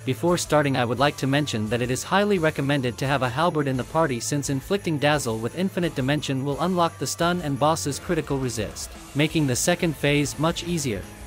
Before starting, I would like to mention that it is highly recommended to have a halberd in the party, since inflicting Dazzle with infinite dimension will unlock the stun and boss's critical resist, making the second phase much easier.